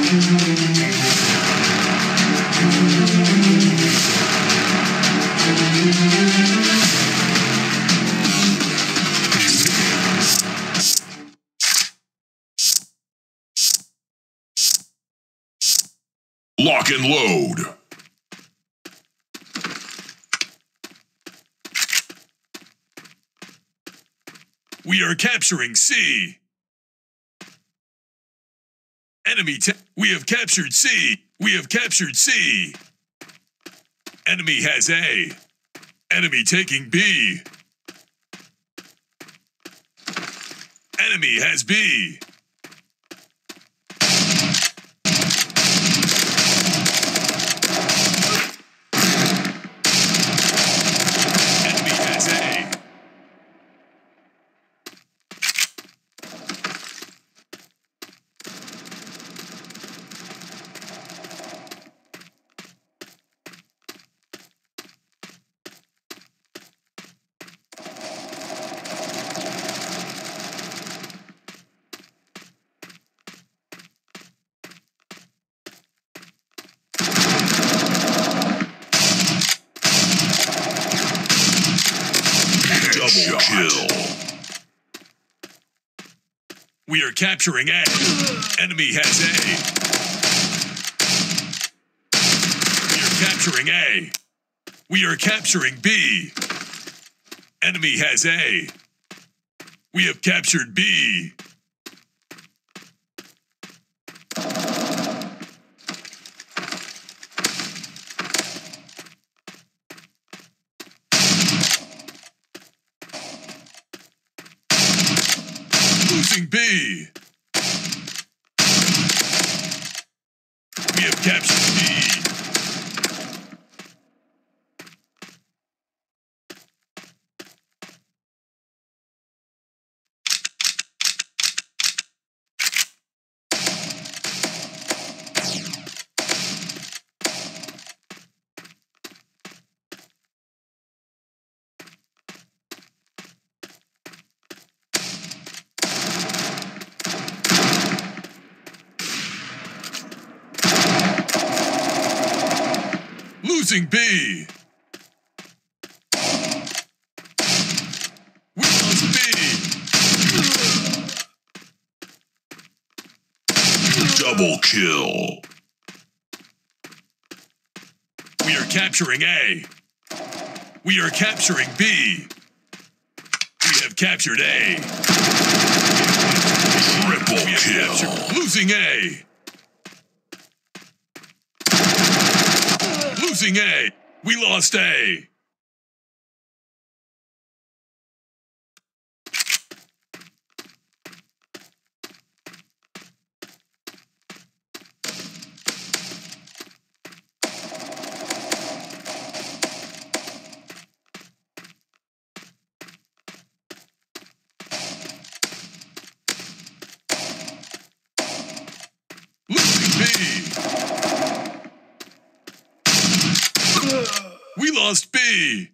Lock and load. We are capturing C. We have captured C. We have captured C. Enemy has A. Enemy taking B. Enemy has B. Enemy has A. Double kill. We are capturing A. Enemy has A. We are capturing A. We are capturing B. Enemy has A. We have captured B. Losing B. We have captured B. Losing B. We lost B. Double kill. We are capturing A. We are capturing B. We have captured A. Triple kill. Losing A. Losing A. We lost A. Losing B. We lost B.